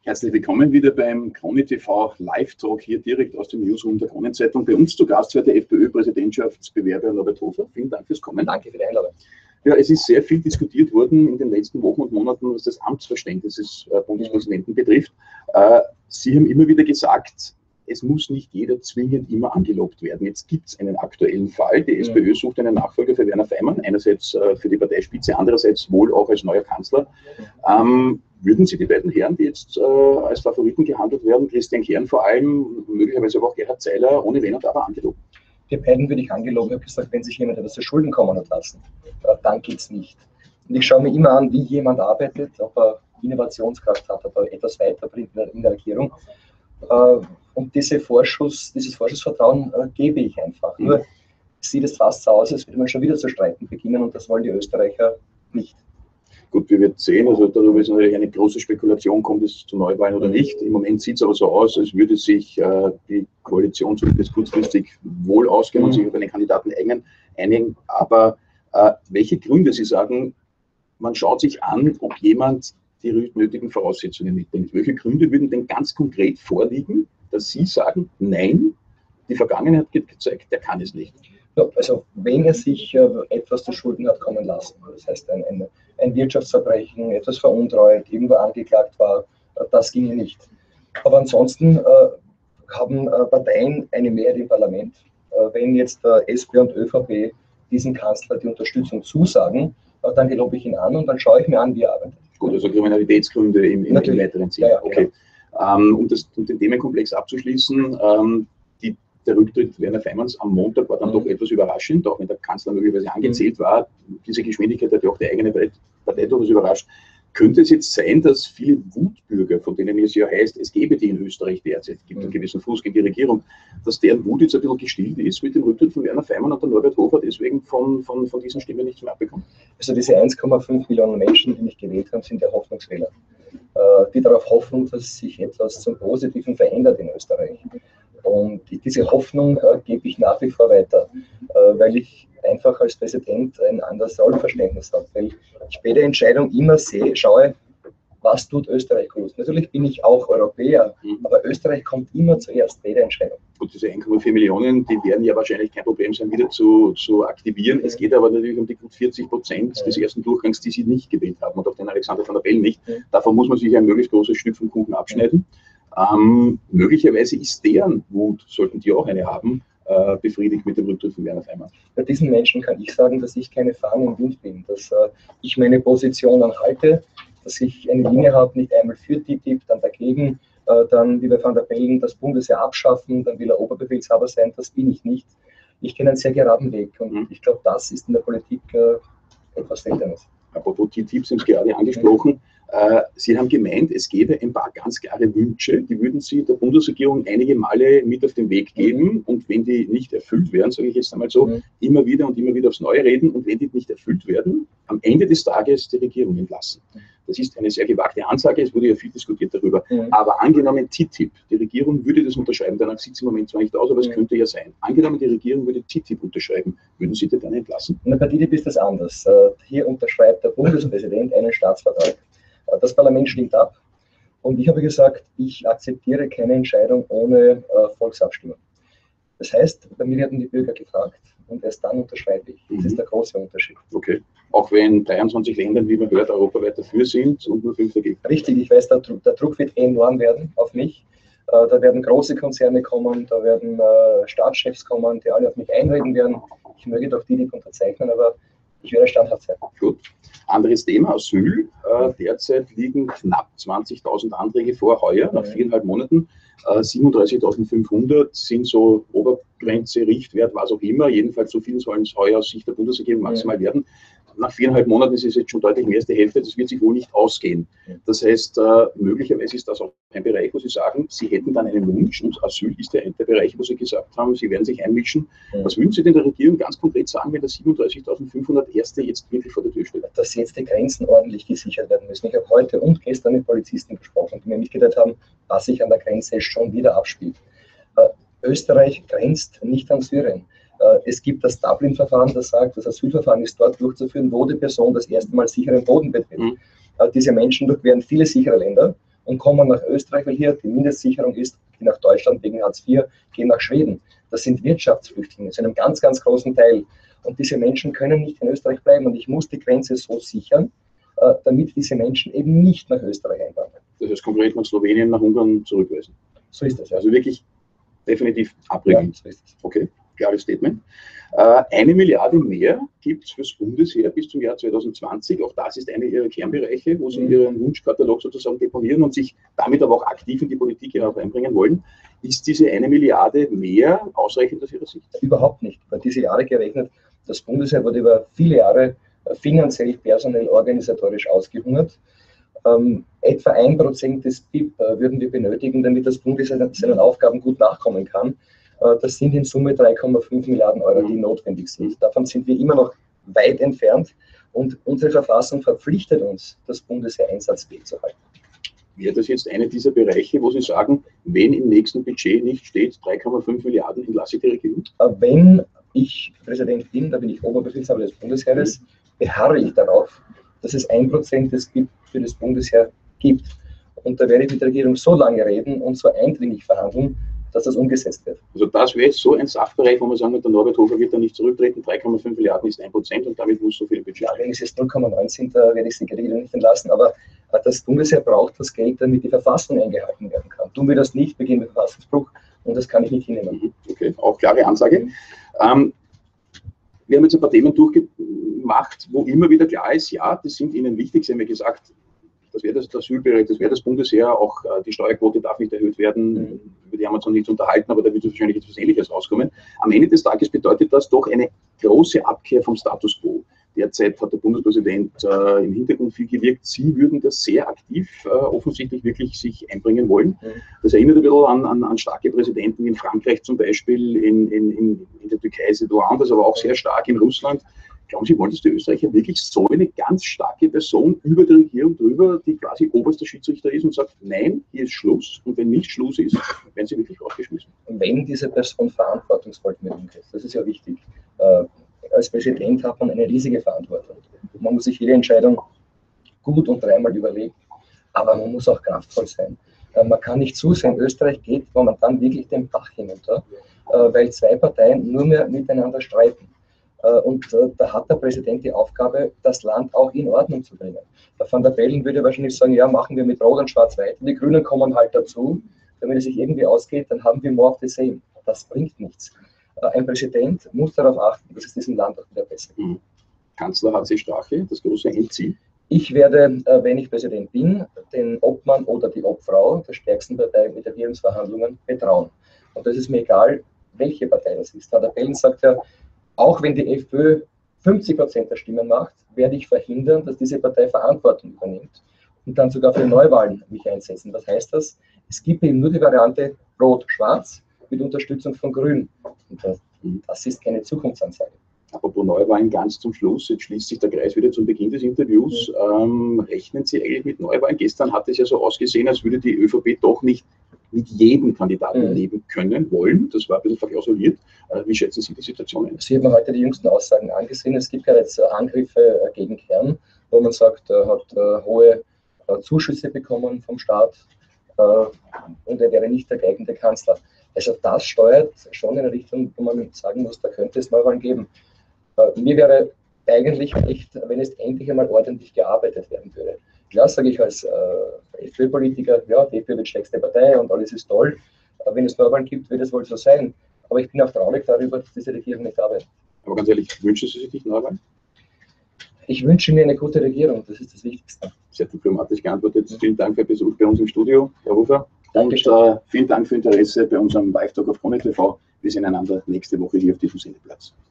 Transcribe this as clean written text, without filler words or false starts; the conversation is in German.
Herzlich willkommen wieder beim Krone TV Live-Talk hier direkt aus dem Newsroom der Kronenzeitung. Bei uns zu Gast heute der FPÖ-Präsidentschaftsbewerber Norbert Hofer. Vielen Dank fürs Kommen. Danke für die Einladung. Ja, es ist sehr viel diskutiert worden in den letzten Wochen und Monaten, was das Amtsverständnis des Bundespräsidenten betrifft. Sie haben immer wieder gesagt, es muss nicht jeder zwingend immer angelobt werden. Jetzt gibt es einen aktuellen Fall. Die SPÖ sucht einen Nachfolger für Werner Faymann, einerseits für die Parteispitze, andererseits wohl auch als neuer Kanzler. Würden Sie die beiden Herren, die jetzt als Favoriten gehandelt werden, Christian Kern vor allem, möglicherweise aber auch Gerhard Zeiler, ohne Wenn und Aber angelobt? Die beiden würde ich angeloben. Ich habe gesagt, wenn sich jemand etwas zu Schulden kommen hat lassen, dann geht es nicht. Und ich schaue mir immer an, wie jemand arbeitet, ob er Innovationskraft hat, ob er etwas weiterbringt in der Regierung. Und dieses Vorschussvertrauen gebe ich einfach. Nur sieht es fast so aus, als würde man schon wieder zu streiten beginnen und das wollen die Österreicher nicht. Gut, wir werden sehen, also darüber ist natürlich eine große Spekulation, kommt es zu Neuwahlen oder nicht. Im Moment sieht es aber so aus, als würde sich die Koalition zumindest kurzfristig wohl ausgehen und sich über einen Kandidaten einigen. Aber welche Gründe Sie sagen, man schaut sich an, ob jemand die nötigen Voraussetzungen mitbringt. Welche Gründe würden denn ganz konkret vorliegen, dass Sie sagen, nein, die Vergangenheit hat gezeigt, der kann es nicht? Ja, also wenn er sich etwas zu Schulden hat kommen lassen, das heißt ein Wirtschaftsverbrechen, etwas veruntreut, irgendwo angeklagt war, das ginge nicht. Aber ansonsten haben Parteien eine Mehrheit im Parlament. Wenn jetzt SP und ÖVP diesem Kanzler die Unterstützung zusagen, dann gelobe ich ihn an und dann schaue ich mir an, wie er arbeitet. Gut, also Kriminalitätsgründe im weiteren Ziel. Ja, okay. Genau. Um den Themenkomplex abzuschließen, der Rücktritt Werner Faymanns am Montag war dann doch etwas überraschend, auch wenn der Kanzler möglicherweise angezählt war. Diese Geschwindigkeit hat ja auch die eigene Partei durchaus überrascht. Könnte es jetzt sein, dass viele Wutbürger, von denen es ja heißt, es gebe die in Österreich derzeit, es gibt einen gewissen Fuß gegen die Regierung, dass deren Wut jetzt ein bisschen gestillt ist mit dem Rücktritt von Werner Faymann und der Norbert Hofer deswegen von diesen Stimmen nichts mehr abbekommen? Also diese 1,5 Millionen Menschen, die mich gewählt haben, sind ja Hoffnungswähler, die darauf hoffen, dass sich etwas zum Positiven verändert in Österreich. Und diese Hoffnung gebe ich nach wie vor weiter, weil ich einfach als Präsident ein anderes Rollenverständnis habe. Weil ich bei der Entscheidung immer schaue, was tut Österreich gut. Natürlich bin ich auch Europäer, aber Österreich kommt immer zuerst bei der Entscheidung. Und diese 1,4 Millionen, die werden ja wahrscheinlich kein Problem sein, wieder zu aktivieren. Es geht aber natürlich um die gut 40% des ersten Durchgangs, die Sie nicht gewählt haben und auch den Alexander Van der Bellen nicht. Davon muss man sich ein möglichst großes Stück vom Kuchen abschneiden. Möglicherweise ist deren Wut, sollten die auch eine haben, befriedigt mit dem Rücktritt von Werner Faymann. Bei diesen Menschen kann ich sagen, dass ich keine Fahne im Wind bin, dass ich meine Positionen halte, dass ich eine Linie habe, nicht einmal für TTIP, dann dagegen, dann wie bei Van der Bellen das Bundesheer abschaffen, dann will er Oberbefehlshaber sein, das bin ich nicht. Ich kenne einen sehr geraden Weg und ich glaube, das ist in der Politik etwas Seltenes. Apropos TTIP, Sie haben es gerade angesprochen. Sie haben gemeint, es gäbe ein paar ganz klare Wünsche, die würden Sie der Bundesregierung einige Male mit auf den Weg geben und wenn die nicht erfüllt werden, sage ich jetzt einmal so, immer wieder aufs Neue reden und wenn die nicht erfüllt werden, am Ende des Tages die Regierung entlassen. Das ist eine sehr gewagte Ansage, es wurde ja viel diskutiert darüber. Aber angenommen TTIP, die Regierung würde das unterschreiben, danach sieht es im Moment zwar nicht aus, aber es könnte ja sein. Angenommen, die Regierung würde TTIP unterschreiben, würden Sie die dann entlassen? Na, bei TTIP ist das anders. Hier unterschreibt der Bundespräsident einen Staatsvertrag. Das Parlament stimmt ab und ich habe gesagt, ich akzeptiere keine Entscheidung ohne Volksabstimmung. Das heißt, bei mir werden die Bürger gefragt und erst dann unterschreibe ich. Das ist der große Unterschied. Okay. Auch wenn 23 Länder, wie man hört, europaweit dafür sind und nur 5 dagegen. Richtig, ich weiß, der Druck wird enorm werden auf mich. Da werden große Konzerne kommen, da werden Staatschefs kommen, die alle auf mich einreden werden. Ich möge doch die unterzeichnen, aber ich werde standhaft sein. Gut. Anderes Thema, Asyl. Derzeit liegen knapp 20.000 Anträge vor heuer, nach 4,5 Monaten. 37.500 sind so Obergrenze, Richtwert, was auch immer. Jedenfalls so viel sollen es heuer aus Sicht der Bundesregierung maximal werden. Nach 4,5 Monaten ist es jetzt schon deutlich mehr als die Hälfte. Das wird sich wohl nicht ausgehen. Das heißt, möglicherweise ist das auch ein Bereich, wo Sie sagen, Sie hätten dann einen Wunsch und Asyl ist der Bereich, wo Sie gesagt haben, Sie werden sich einmischen. Was würden Sie denn der Regierung ganz konkret sagen, wenn der 37.500 Erste jetzt wirklich vor der Tür steht? Dass jetzt die Grenzen ordentlich gesichert werden müssen. Ich habe heute und gestern mit Polizisten gesprochen, die mir mitgeteilt haben, was sich an der Grenze schon wieder abspielt. Österreich grenzt nicht an Syrien. Es gibt das Dublin-Verfahren, das sagt, das Asylverfahren ist dort durchzuführen, wo die Person das erste Mal sicheren Boden betritt. Diese Menschen durchqueren viele sichere Länder und kommen nach Österreich, weil hier die Mindestsicherung ist, die nach Deutschland wegen Hartz IV gehen nach Schweden. Das sind Wirtschaftsflüchtlinge, zu einem ganz, ganz großen Teil. Und diese Menschen können nicht in Österreich bleiben. Und ich muss die Grenze so sichern, damit diese Menschen eben nicht nach Österreich einwandern. Das heißt konkret nach Slowenien, nach Ungarn zurückweisen. So ist das. Ja. Also wirklich definitiv abbrechen. Ja, so ist das. Okay, klares Statement. 1 Milliarde mehr gibt es fürs Bundesheer bis zum Jahr 2020. Auch das ist einer Ihrer Kernbereiche, wo Sie Ihren Wunschkatalog sozusagen deponieren und sich damit aber auch aktiv in die Politik einbringen wollen. Ist diese 1 Milliarde mehr ausreichend aus Ihrer Sicht? Überhaupt nicht. Über diese Jahre gerechnet, das Bundesheer wurde über viele Jahre finanziell, personell, organisatorisch ausgehungert. Etwa 1% des BIP würden wir benötigen, damit das Bundesheer seinen Aufgaben gut nachkommen kann. Das sind in Summe 3,5 Milliarden Euro, die notwendig sind. Davon sind wir immer noch weit entfernt und unsere Verfassung verpflichtet uns, das Bundesheer einsatzfähig zu halten. Wäre das jetzt einer dieser Bereiche, wo Sie sagen, wenn im nächsten Budget nicht steht, 3,5 Milliarden entlasse ich die Regierung? Wenn ich Präsident bin, da bin ich Oberbefehlshaber des Bundesheeres, beharre ich darauf, dass es 1% des BIP für das Bundesheer gibt. Und da werde ich mit der Regierung so lange reden und so eindringlich verhandeln, dass das umgesetzt wird. Also das wäre jetzt so ein Sachbereich, wo man sagen wird, der Norbert Hofer wird da nicht zurücktreten, 3,5 Milliarden ist 1% und damit muss so viel Budget. Ja, wenn es jetzt 0,9 sind, da werde ich die Regierung nicht entlassen. Aber das Bundesheer braucht das Geld, damit die Verfassung eingehalten werden kann. Tun wir das nicht, beginnen wir Verfassungsbruch und das kann ich nicht hinnehmen. Okay, auch klare Ansage. Wir haben jetzt ein paar Themen durchgemacht, wo immer wieder klar ist, ja, das sind Ihnen wichtig. Sie haben ja gesagt, das wäre das Asylbereich, das wäre das Bundesheer, auch die Steuerquote darf nicht erhöht werden, über die haben wir uns noch nicht unterhalten, aber da wird wahrscheinlich etwas Ähnliches rauskommen. Am Ende des Tages bedeutet das doch eine große Abkehr vom Status quo. Derzeit hat der Bundespräsident im Hintergrund viel gewirkt. Sie würden das sehr aktiv offensichtlich wirklich sich einbringen wollen. Das erinnert ein bisschen an starke Präsidenten in Frankreich zum Beispiel, in der Türkei, woanders, aber auch sehr stark in Russland. Glauben Sie, wollen das die Österreicher wirklich so eine ganz starke Person über der Regierung drüber, die quasi oberster Schiedsrichter ist und sagt, nein, hier ist Schluss und wenn nicht Schluss ist, werden sie wirklich rausgeschmissen? Wenn diese Person verantwortungsvoll mit umgeht, das ist ja wichtig. Als Präsident hat man eine riesige Verantwortung. Man muss sich jede Entscheidung gut und dreimal überlegen, aber man muss auch kraftvoll sein. Man kann nicht zusehen, Österreich geht momentan wirklich den Bach hinunter, weil zwei Parteien nur mehr miteinander streiten. Und da hat der Präsident die Aufgabe, das Land auch in Ordnung zu bringen. Der Van der Bellen würde wahrscheinlich sagen, ja, machen wir mit Rot und Schwarz weiter. Die Grünen kommen halt dazu. Wenn es sich irgendwie ausgeht, dann haben wir more of the same. Das bringt nichts. Ein Präsident muss darauf achten, dass es diesem Land auch wieder besser geht. Kanzler HC Strache, das große Endziel. Ich werde, wenn ich Präsident bin, den Obmann oder die Obfrau der stärksten Partei mit der Regierungsverhandlungen betrauen. Und das ist mir egal, welche Partei das ist. Van der Bellen sagt ja, auch wenn die FPÖ 50% der Stimmen macht, werde ich verhindern, dass diese Partei Verantwortung übernimmt und dann sogar für Neuwahlen mich einsetzen. Was heißt das? Es gibt eben nur die Variante Rot-Schwarz mit Unterstützung von Grün. Und das ist keine Zukunftsansage. Apropos Neuwahlen, ganz zum Schluss, jetzt schließt sich der Kreis wieder zum Beginn des Interviews. Rechnen Sie eigentlich mit Neuwahlen? Gestern hat es ja so ausgesehen, als würde die ÖVP doch nicht mit jedem Kandidaten leben können, wollen. Das war ein bisschen verklausuliert. Wie schätzen Sie die Situation ein? Sie haben heute die jüngsten Aussagen angesehen. Es gibt ja jetzt Angriffe gegen Kern, wo man sagt, er hat hohe Zuschüsse bekommen vom Staat und er wäre nicht der geeignete Kanzler. Also das steuert schon in eine Richtung, wo man sagen muss, da könnte es Neuwahlen geben. Mir wäre eigentlich recht, wenn es endlich einmal ordentlich gearbeitet werden würde. Klar sage ich als FPÖ-Politiker, ja, die FPÖ wird stärkste Partei und alles ist toll. Wenn es Neuwahlen gibt, wird es wohl so sein. Aber ich bin auch traurig darüber, dass diese Regierung nicht arbeitet. Aber ganz ehrlich, wünschen Sie sich nicht Neuwahlen? Ich wünsche mir eine gute Regierung, das ist das Wichtigste. Sehr diplomatisch geantwortet. Vielen Dank für den Besuch bei uns im Studio, Herr Hofer. Und vielen Dank für Ihr Interesse bei unserem Live-Talk auf Krone TV. Wir sehen einander nächste Woche hier auf diesem Sendeplatz.